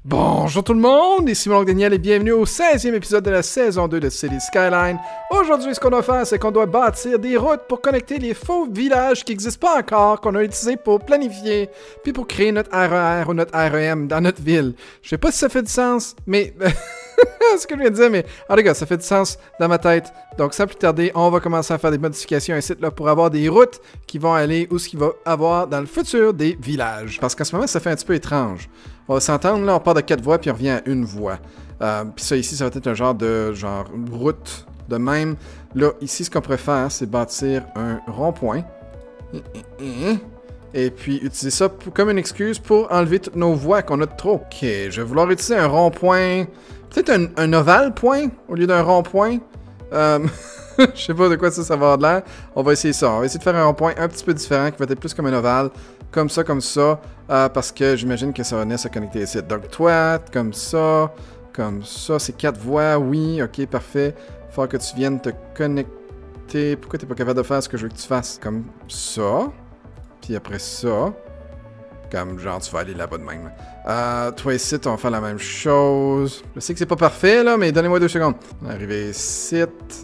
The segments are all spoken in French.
Bonjour tout le monde, ici mon oncle Daniel et bienvenue au 16e épisode de la saison 2 de City Skyline. Aujourd'hui, ce qu'on doit faire, c'est qu'on doit bâtir des routes pour connecter les faux villages qui n'existent pas encore, qu'on a utilisés pour planifier, puis pour créer notre RER ou notre REM dans notre ville. Je sais pas si ça fait du sens, mais... ce que je viens de dire, mais en tout cas, ça fait du sens dans ma tête. Donc, sans plus tarder, on va commencer à faire des modifications à un site là pour avoir des routes qui vont aller où ce qu'il va avoir dans le futur des villages. Parce qu'en ce moment, ça fait un petit peu étrange. On va s'entendre, là, on part de 4 voies puis on revient à une voie. Puis ça, ici, ça va être un genre de route de même. Là, ici, ce qu'on pourrait faire, c'est bâtir un rond-point. Et puis, utiliser ça comme une excuse pour enlever toutes nos voies qu'on a de trop. Ok, je vais vouloir utiliser un rond-point... Peut-être un ovale point au lieu d'un rond-point. Je sais pas de quoi ça va avoir de l'air. On va essayer ça. On va essayer de faire un rond-point un petit peu différent qui va être plus comme un ovale. Comme ça, parce que j'imagine que ça va venir se connecter ici. Donc toi, comme ça. C'est 4 voies, oui, ok, parfait. Il faut que tu viennes te connecter. Pourquoi t'es pas capable de faire ce que je veux que tu fasses? Comme ça. Puis après ça. Comme genre, tu vas aller là-bas de même. Toi ici, on va faire la même chose. Je sais que c'est pas parfait, là, mais donnez-moi 2 secondes. On va arriver ici.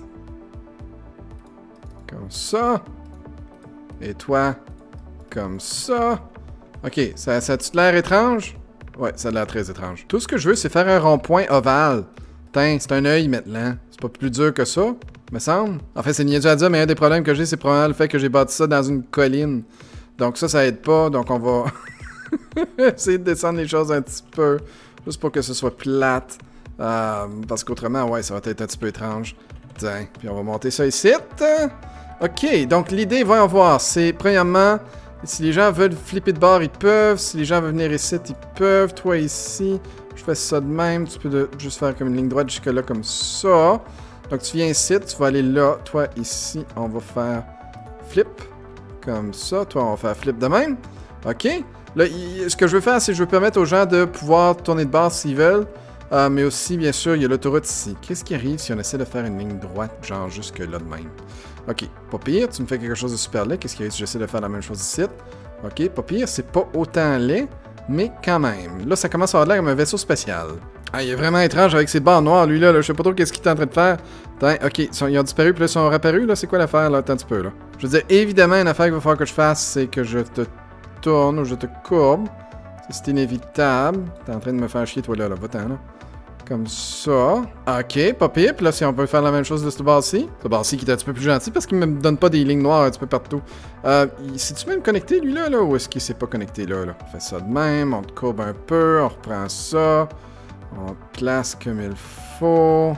Comme ça. Et toi, comme ça. Ok, ça a-tu l'air étrange? Ouais, ça a l'air très étrange. Tout ce que je veux, c'est faire un rond-point ovale. Tain, c'est un œil maintenant. C'est pas plus dur que ça, me semble. En fait, c'est niaiseux à dire, mais un des problèmes que j'ai, c'est probablement le fait que j'ai bâti ça dans une colline. Donc ça aide pas, donc on va... essayer de descendre les choses un petit peu, juste pour que ce soit plate. Parce qu'autrement, ouais, ça va être un petit peu étrange. Tiens, puis on va monter ça ici. Ok, donc l'idée, voyons voir, c'est premièrement, si les gens veulent flipper de bord, ils peuvent. Si les gens veulent venir ici, ils peuvent. Toi ici, je fais ça de même. Tu peux juste faire comme une ligne droite jusque-là, comme ça. Donc tu viens ici, tu vas aller là. Toi ici, on va faire flip. Comme ça. Toi, on va faire flip de même. Ok. Là, ce que je veux faire, c'est que je veux permettre aux gens de pouvoir tourner de bord s'ils veulent. Mais aussi, bien sûr, il y a l'autoroute ici. Qu'est-ce qui arrive si on essaie de faire une ligne droite, genre jusque là de même? Ok, pas pire. Tu me fais quelque chose de super laid. Qu'est-ce qui arrive si j'essaie de faire la même chose ici? Ok, pas pire. C'est pas autant laid, mais quand même. Là, ça commence à avoir l'air comme un vaisseau spatial. Ah, il est vraiment étrange avec ses barres noires, lui, là. Je sais pas trop qu'est-ce qu'il est en train de faire. Attends, ok, ils ont disparu, puis là, ils sont réapparus, là. C'est quoi l'affaire, là? Attends un petit peu, là. Je veux dire, évidemment, une affaire qu'il va falloir que je fasse, c'est que je te tourne ou je te courbe. C'est inévitable. T'es en train de me faire chier, toi, là. Va-t'en, là. Comme ça. Ok, pas pire. Puis là, si on peut faire la même chose de ce bar-ci. Ce bar-ci qui est un petit peu plus gentil parce qu'il me donne pas des lignes noires un petit peu partout. C'est-tu même connecté, lui, là, ou est-ce qu'il s'est pas connecté, là? On fait ça de même. On te courbe un peu. On reprend ça. On te place comme il faut.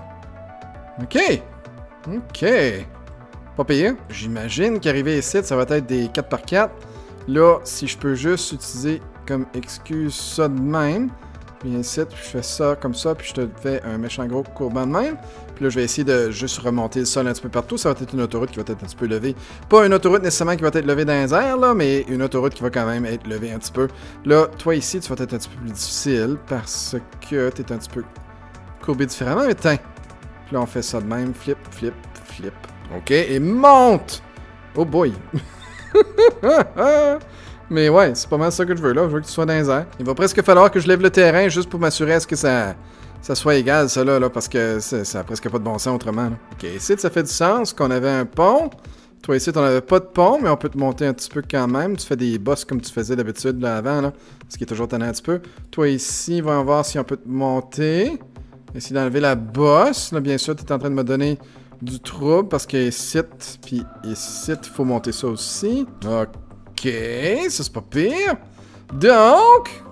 Ok. Ok. Pas pire. J'imagine qu'arriver ici, ça va être des 4x4. Là, si je peux juste utiliser comme excuse ça de même, je viens ici, puis je fais ça comme ça, puis je te fais un méchant gros courbant de même. Puis là, je vais essayer de juste remonter le sol un petit peu partout. Ça va être une autoroute qui va être un petit peu levée. Pas une autoroute nécessairement qui va être levée dans les airs, là, mais une autoroute qui va quand même être levée un petit peu. Là, toi ici, tu vas être un petit peu plus difficile parce que tu es un petit peu courbé différemment, mais tiens. Puis là, on fait ça de même. Flip, flip, flip. OK, et monte! Oh boy! Mais ouais, c'est pas mal ça que je veux là. Je veux que tu sois dans les airs. Il va presque falloir que je lève le terrain juste pour m'assurer à ce que ça soit égal, ça là, parce que ça a presque pas de bon sens autrement. Là. Ok, ici, ça fait du sens qu'on avait un pont. Toi, ici, on avait pas de pont, mais on peut te monter un petit peu quand même. Tu fais des bosses comme tu faisais d'habitude là avant, là. Ce qui est toujours tannant un petit peu. Toi, ici, on va voir si on peut te monter. Essayer d'enlever la bosse. Là, bien sûr, tu es en train de me donner du trouble parce que ici, puis ici, il faut monter ça aussi. Ok, ça c'est pas pire. Donc,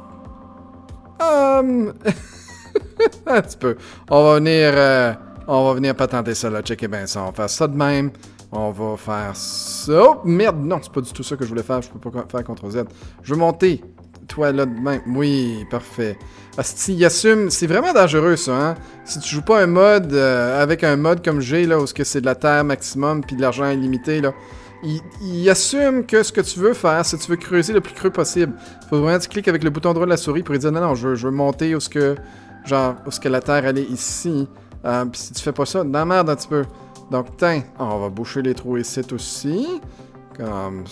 un petit peu. On va venir patenter ça là. Checker bien ça. On va faire ça de même. On va faire ça. Oh, merde, non, c'est pas du tout ça que je voulais faire. Je peux pas faire CTRL Z. Je veux monter. Toi là de même. Oui, parfait. Asti, il assume. C'est vraiment dangereux ça, hein. Si tu joues pas un mode avec un mode comme j'ai là, où c'est de la terre maximum puis de l'argent illimité là. Il assume que ce que tu veux faire, c'est que tu veux creuser le plus creux possible. Faut vraiment que tu cliques avec le bouton droit de la souris pour lui dire non, je veux monter où ce que la terre elle est ici. Puis si tu fais pas ça, dans la merde un petit peu. Donc, tiens, on va boucher les trous ici aussi. Comme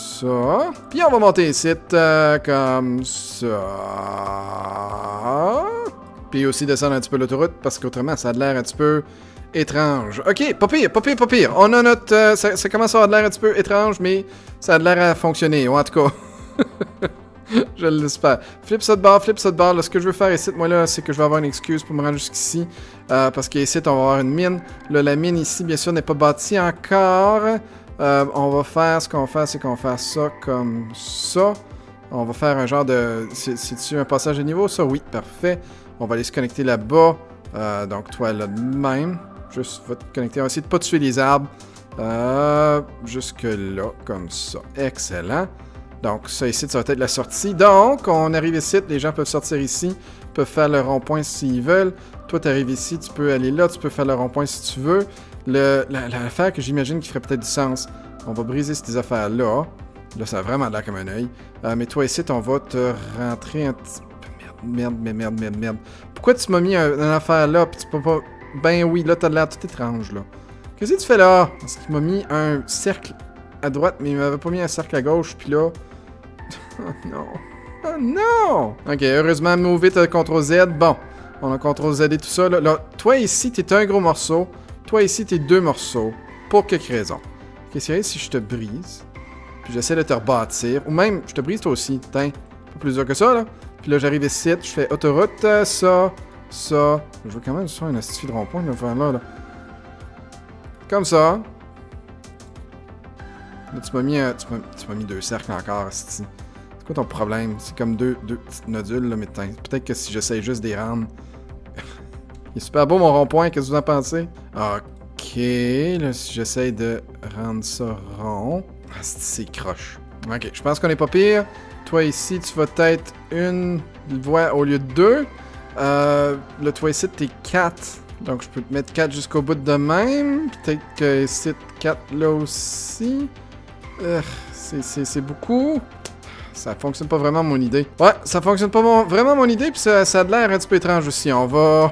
ça. Puis on va monter ici comme ça. Puis aussi descendre un petit peu l'autoroute, parce qu'autrement, ça a l'air un petit peu étrange. Ok, pas pire, pas pire, pas pire. On a notre... ça commence à avoir l'air un petit peu étrange, mais ça a l'air à fonctionner, ou en tout cas... Je l'espère. Flip ça de bord, flip ça de bord. Là, ce que je veux faire ici, moi, là, c'est que je vais avoir une excuse pour me rendre jusqu'ici. Parce qu'ici, on va avoir une mine. Là, la mine ici, bien sûr, n'est pas bâtie encore. On va faire... Ce qu'on va faire, c'est qu'on va faire ça comme ça. On va faire un genre de... C'est-tu un passage de niveau, ça? Oui, parfait. On va aller se connecter là-bas. Donc, toi, là, de même. Juste, va te connecter. On va essayer de pas tuer les arbres. Jusque là, comme ça. Excellent. Donc, ça ici, ça va être la sortie. Donc, on arrive ici, les gens peuvent sortir ici, peuvent faire le rond-point s'ils veulent. Toi, tu arrives ici, tu peux aller là, tu peux faire le rond-point si tu veux. L'affaire que j'imagine qui ferait peut-être du sens, on va briser ces affaires-là. Là, ça a vraiment l'air comme un œil. Mais toi, ici, on va te rentrer un petit peu... Merde. Pourquoi tu m'as mis une affaire là, puis tu peux pas... Ben oui, là, t'as l'air tout étrange, là. Qu'est-ce que tu fais là? Parce qu'il m'a mis un cercle à droite, mais il m'avait pas mis un cercle à gauche, puis là... Oh non! Oh non! Ok, heureusement, move it, CTRL Z. Bon, on a CTRL Z et tout ça. Là, toi ici, t'es un gros morceau. Toi ici, t'es deux morceaux. Pour quelque raison. Ok, c'est vrai, si je te brise, puis j'essaie de te rebâtir, ou même, je te brise toi aussi. Tiens, pas plus dur que ça, là. Puis là, j'arrive ici, je fais autoroute, ça. Je veux quand même faire un astuce de rond-point, là. Comme ça. Là, tu m'as mis deux cercles encore, asti. C'est quoi ton problème? C'est comme deux petites nodules, là, mais peut-être que si j'essaye juste d'y rendre... Il est super beau, mon rond-point, qu'est-ce que vous en pensez? Ok, là, si j'essaye de rendre ça rond... Asti, c'est croche. Ok, je pense qu'on est pas pire. Toi, ici, tu vas être une voie au lieu de deux. Là, toi, ici, t'es 4. Donc, je peux te mettre 4 jusqu'au bout de même. Peut-être que ici, 4 là aussi. C'est beaucoup. Ça fonctionne pas vraiment mon idée. Ouais, ça fonctionne pas vraiment mon idée, puis ça a l'air un petit peu étrange aussi. On va...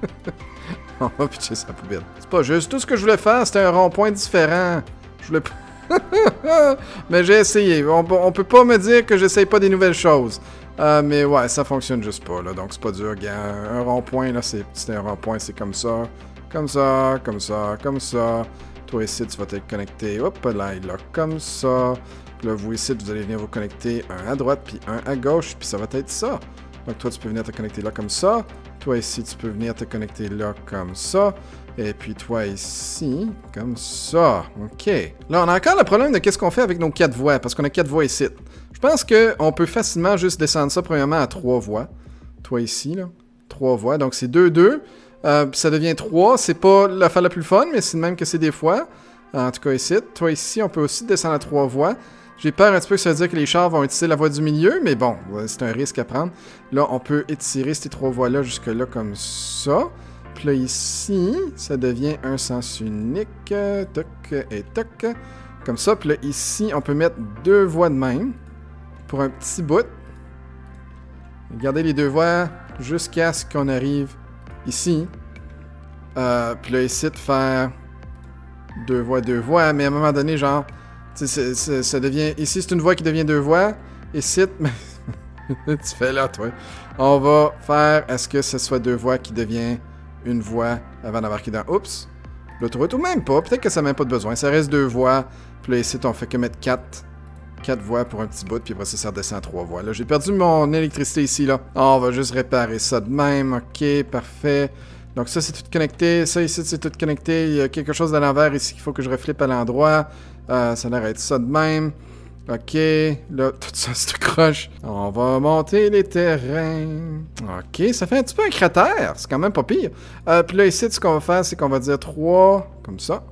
On va pitcher sa poubelle. C'est pas juste. Tout ce que je voulais faire, c'était un rond-point différent. Je voulais pas... Mais j'ai essayé. On peut pas me dire que j'essaye pas des nouvelles choses. Mais ouais, ça fonctionne juste pas, là. Donc c'est pas dur, gars. Un rond-point, là, c'est un rond-point, c'est comme ça. Comme ça. Toi ici, tu vas être connecté. Hop là, comme ça. Puis là, vous ici, vous allez venir vous connecter un à droite, puis un à gauche, puis ça va être ça. Donc toi, tu peux venir te connecter là comme ça. Toi ici, tu peux venir te connecter là comme ça. Et puis toi ici, comme ça. OK. Là, on a encore le problème de qu'est-ce qu'on fait avec nos 4 voies, parce qu'on a 4 voies ici. Je pense qu'on peut facilement juste descendre ça, premièrement, à 3 voies. Toi ici, là. 3 voies. Donc c'est 2-2. Ça devient 3. C'est pas l'affaire la plus fun, mais c'est de même que c'est des fois. En tout cas ici. Toi ici, on peut aussi descendre à 3 voies. J'ai peur un petit peu que ça veut dire que les chars vont utiliser la voie du milieu, mais bon, c'est un risque à prendre. Là, on peut étirer ces 3 voies-là jusque-là comme ça. Puis là, ici, ça devient un sens unique. Toc et toc. Comme ça. Puis là, ici, on peut mettre 2 voies de même. Pour un petit bout. Regardez les 2 voies jusqu'à ce qu'on arrive ici. Puis là, ici, de faire 2 voies. Mais à un moment donné, genre... ça devient... Ici, c'est une voie qui devient 2 voies. Ici, tu fais là, toi. On va faire à ce que ce soit 2 voies qui devient une voie avant d'embarquer dans... Oups! L'autoroute, ou même pas. Peut-être que ça n'a même pas de besoin. Ça reste 2 voies. Puis là, ici, on fait que mettre 4 voies pour un petit bout. Puis après ça redescend à 3 voies. Là, j'ai perdu mon électricité ici, là. On va juste réparer ça de même. OK, parfait. Donc ça, c'est tout connecté. Ça, ici, c'est tout connecté. Il y a quelque chose à l'envers ici qu'il faut que je reflippe à l'endroit. Ça a l'air d'être ça de même. OK. Là, tout ça, c'est tout croche. On va monter les terrains. OK, ça fait un petit peu un cratère. C'est quand même pas pire. Puis là, ici, ce qu'on va faire, c'est qu'on va dire 3. Comme ça.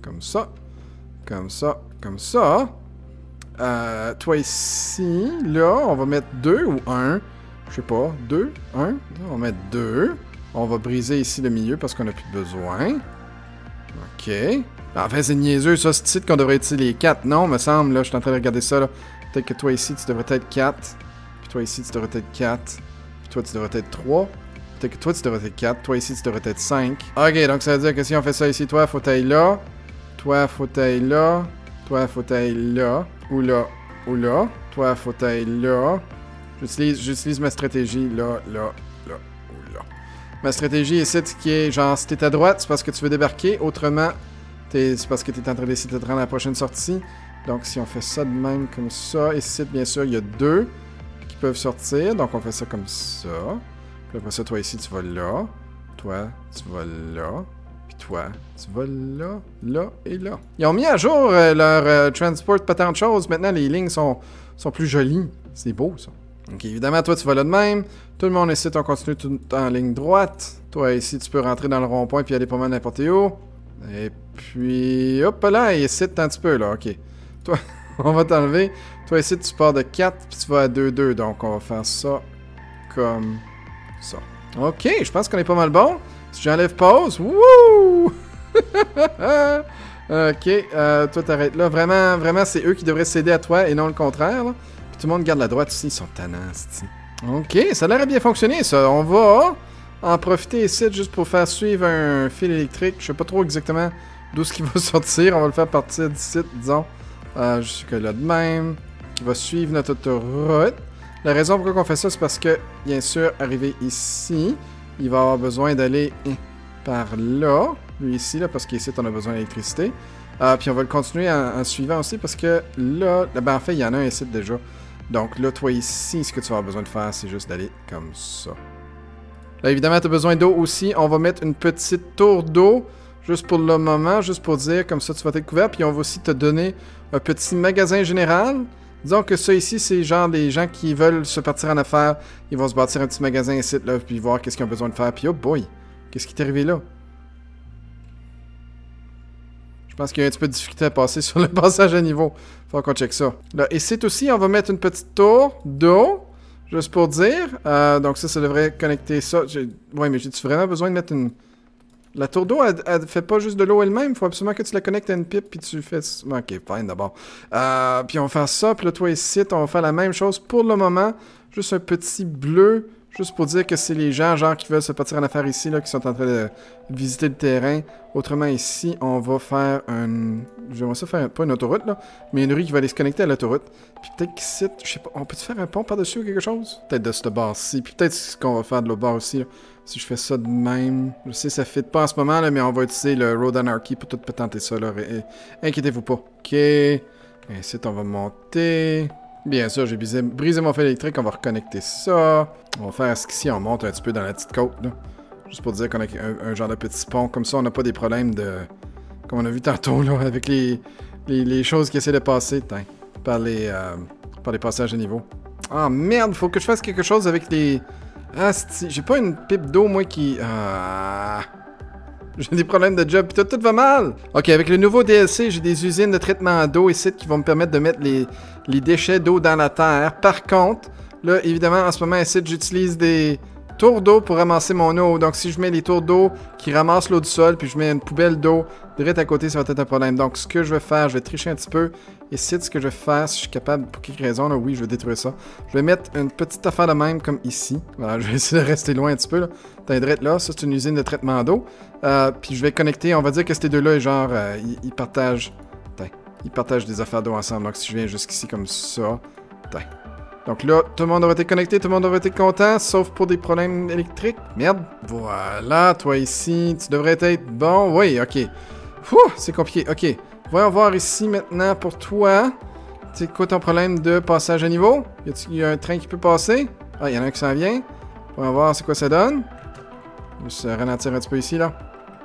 Toi ici, là, on va mettre 2 ou 1. Je sais pas. 2, 1. On va mettre 2. On va briser ici le milieu parce qu'on n'a plus de besoin. OK. En fait, c'est niaiseux, ça. C'est ici qu'on devrait utiliser les 4. Non, me semble, là, je suis en train de regarder ça, là. Peut-être que toi ici, tu devrais être 4. Puis toi ici, tu devrais être 4. Puis toi, tu devrais être 3. Peut-être que toi, tu devrais être 4. Toi ici, tu devrais être 5. OK, donc ça veut dire que si on fait ça ici, toi, faut t'ailler là. Toi, faut t'ailler là. Toi, faut t'ailler là. Ou là. Toi, faut t'ailler là. J'utilise ma stratégie là. ou là. Ma stratégie ici, qui est genre, si t'es à droite, c'est parce que tu veux débarquer. Autrement, c'est parce que t'es en train d'essayer de te rendre à la prochaine sortie. Donc, si on fait ça de même, comme ça, ici, bien sûr, il y a 2 qui peuvent sortir. Donc, on fait ça comme ça. Puis après ça, toi ici, tu vas là. Toi, tu vas là. Puis toi, tu vas là, là et là. Ils ont mis à jour leur transport pas tant de choses. Maintenant, les lignes sont plus jolies. C'est beau, ça. Donc, évidemment, toi, tu vas là de même. Tout le monde ici, on continue tout en ligne droite. Toi, ici, tu peux rentrer dans le rond-point puis aller pas mal n'importe où. Et puis, hop là, et ici, un petit peu, là, ok. Toi, on va t'enlever. Toi, ici, tu pars de 4 puis tu vas à 2-2. Donc, on va faire ça comme ça. Ok, je pense qu'on est pas mal bon. Si j'enlève pause, wouh! Ok, toi, t'arrêtes là. Vraiment, vraiment, c'est eux qui devraient céder à toi et non le contraire, là. Puis tout le monde garde la droite ici, ils sont tannants, c'ti. Ok, ça a l'air à bien fonctionner, ça. On va en profiter ici juste pour faire suivre un fil électrique. Je sais pas trop exactement d'où ce qui va sortir. On va le faire partir d'ici, disons. Jusque là de même. Qui va suivre notre autoroute. La raison pourquoi on fait ça, c'est parce que, bien sûr, arrivé ici, il va avoir besoin d'aller par là. Lui ici, là, parce qu'ici, on a besoin d'électricité. Puis on va le continuer en suivant aussi, parce que là, ben, en fait, il y en a un ici déjà. Donc là, toi ici, ce que tu vas avoir besoin de faire, c'est juste d'aller comme ça. Là, évidemment, tu as besoin d'eau aussi. On va mettre une petite tour d'eau, juste pour le moment, juste pour dire, comme ça, tu vas être couvert. Puis on va aussi te donner un petit magasin général. Disons que ça ici, c'est genre des gens qui veulent se partir en affaires. Ils vont se bâtir un petit magasin ici, là, puis voir qu'est-ce qu'ils ont besoin de faire. Puis oh boy, qu'est-ce qui t'est arrivé là? Je pense qu'il y a un petit peu de difficulté à passer sur le passage à niveau. Faut qu'on check ça. Là, ici aussi, on va mettre une petite tour d'eau, juste pour dire. Donc ça devrait connecter ça. Ouais, mais j'ai-tu vraiment besoin de mettre une... La tour d'eau, elle fait pas juste de l'eau elle-même. Il faut absolument que tu la connectes à une pipe, puis tu fais... Ok, fine, d'abord. Puis on va faire ça, puis là, toi ici, on va faire la même chose pour le moment. Juste un petit bleu, juste pour dire que c'est les gens, genre, qui veulent se partir en affaires ici, là, qui sont en train de visiter le terrain. Autrement, ici, on va faire un... J'aimerais ça faire, pas une autoroute, là, mais une rue qui va aller se connecter à l'autoroute. Puis peut-être qu'ici, je sais pas, on peut-tu faire un pont par-dessus ou quelque chose? Peut-être de ce bord-ci, puis peut-être ce qu'on va faire de l'autre bord aussi, là. Si je fais ça de même... Je sais, ça fit pas en ce moment, là, mais on va utiliser le Road Anarchy pour tout patenter ça, là. Inquiétez-vous pas. OK. Ici, on va monter. Bien sûr, j'ai brisé mon fil électrique. On va reconnecter ça. On va faire ce qu'ici, on monte un petit peu dans la petite côte, là. Juste pour dire qu'on a un genre de petit pont. Comme ça, on n'a pas des problèmes de... Comme on a vu tantôt, là, avec les choses qui essaient de passer, par les passages à niveau. Ah, merde! Faut que je fasse quelque chose avec les... Ah, j'ai pas une pipe d'eau, moi, qui... J'ai des problèmes de job, pis tout va mal! Ok, avec le nouveau DLC, j'ai des usines de traitement d'eau ici qui vont me permettre de mettre les déchets d'eau dans la terre. Par contre, là, évidemment, en ce moment, ici, j'utilise des tours d'eau pour ramasser mon eau. Donc, si je mets les tours d'eau qui ramassent l'eau du sol, puis je mets une poubelle d'eau direct à côté, ça va être un problème. Donc, ce que je vais faire, je vais tricher un petit peu. Ici, ce que je vais faire, si je suis capable, pour quelque raison, là, oui, je vais détruire ça. Je vais mettre une petite affaire de même, comme ici. Voilà, je vais essayer de rester loin un petit peu, là. T'as direct là, ça, c'est une usine de traitement d'eau. Puis je vais connecter, on va dire que ces deux-là, genre, ils partagent... Ils partagent des affaires d'eau ensemble. Donc, si je viens jusqu'ici comme ça... Donc là, tout le monde aurait été connecté, tout le monde aurait été content, sauf pour des problèmes électriques. Merde. Voilà, toi ici, tu devrais être bon. Oui, ok. C'est compliqué. Ok. Voyons voir ici maintenant pour toi. C'est quoi ton problème de passage à niveau? Y a un train qui peut passer? Ah, il y en a un qui s'en vient. Voyons voir c'est quoi ça donne. Juste ralentir un petit peu ici, là.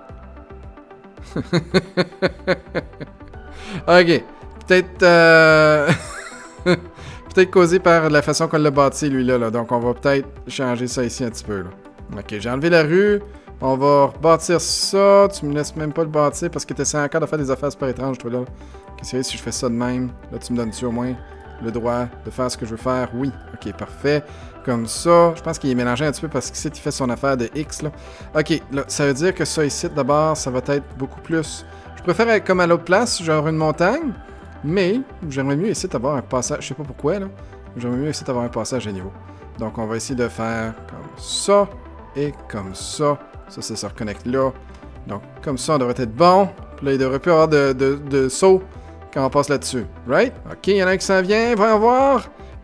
Ok. Peut-être... Peut-être causé par la façon qu'on l'a bâti, lui, là. Donc, on va peut-être changer ça ici un petit peu, là. Ok, j'ai enlevé la rue. On va rebâtir ça. Tu me laisses même pas le bâtir parce que tu essaies encore de faire des affaires super étranges, toi, là. Qu'est-ce que si je fais ça de même? Là, tu me donnes-tu au moins le droit de faire ce que je veux faire? Oui. Ok, parfait. Comme ça. Je pense qu'il est mélangé un petit peu parce qu'ici, il fait son affaire de X, là. Ok, là, ça veut dire que ça ici, d'abord, ça va être beaucoup plus... Je préfère être comme à l'autre place, genre une montagne. Mais, j'aimerais mieux essayer d'avoir un passage, je sais pas pourquoi, là. J'aimerais mieux essayer d'avoir un passage à niveau. Donc, on va essayer de faire comme ça et comme ça. Ça se reconnecte là. Donc, comme ça, on devrait être bon. Puis là, il devrait plus avoir de saut quand on passe là-dessus. Right? OK, il y en a un qui s'en vient. Voyons voir.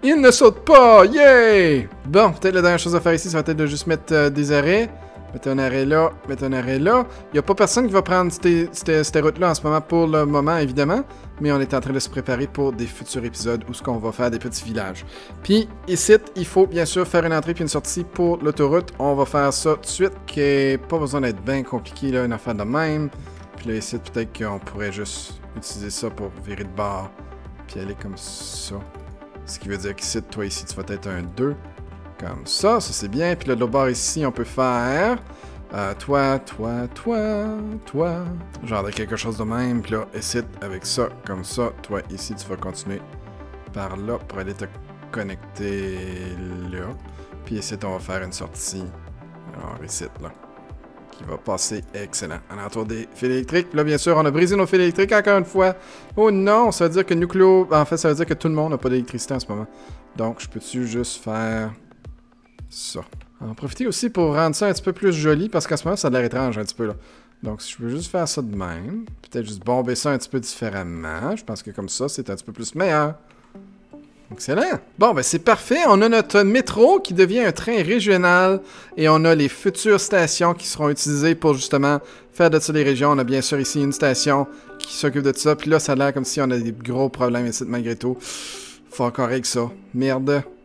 Il ne saute pas! Yay! Bon, peut-être la dernière chose à faire ici, ça va être de juste mettre des arrêts. Mettre un arrêt là, mettre un arrêt là. Il n'y a pas personne qui va prendre cette route-là en ce moment pour le moment, évidemment. Mais on est en train de se préparer pour des futurs épisodes où ce qu'on va faire des petits villages. Puis ici, il faut bien sûr faire une entrée puis une sortie pour l'autoroute. On va faire ça tout de suite, qui n'est pas besoin d'être bien compliqué, là, une affaire de même. Puis là, ici, peut-être qu'on pourrait juste utiliser ça pour virer de bord. Puis aller comme ça. Ce qui veut dire qu'ici, toi ici, tu vas être un 2. Comme ça c'est bien. Puis là, de l'autre bord ici, on peut faire... toi. Genre de quelque chose de même. Puis là, ici, avec ça, comme ça. Toi, ici, tu vas continuer par là pour aller te connecter là. Puis ici, on va faire une sortie. Alors, ici, là. Qui va passer excellent. À l'entour des fils électriques. Puis là, bien sûr, on a brisé nos fils électriques encore une fois. Oh non, ça veut dire que Nucléo... En fait, ça veut dire que tout le monde n'a pas d'électricité en ce moment. Donc, je peux-tu juste faire... ça. On va profiter aussi pour rendre ça un petit peu plus joli, parce qu'en ce moment, ça a l'air étrange un petit peu, là. Donc, si je peux juste faire ça de même, peut-être juste bomber ça un petit peu différemment, je pense que comme ça, c'est un petit peu plus meilleur. Excellent! Bon, ben c'est parfait. On a notre métro qui devient un train régional, et on a les futures stations qui seront utilisées pour justement faire de ça les régions. On a bien sûr ici une station qui s'occupe de ça, puis là, ça a l'air comme si on a des gros problèmes ici malgré tout. Faut encore régler ça. Merde.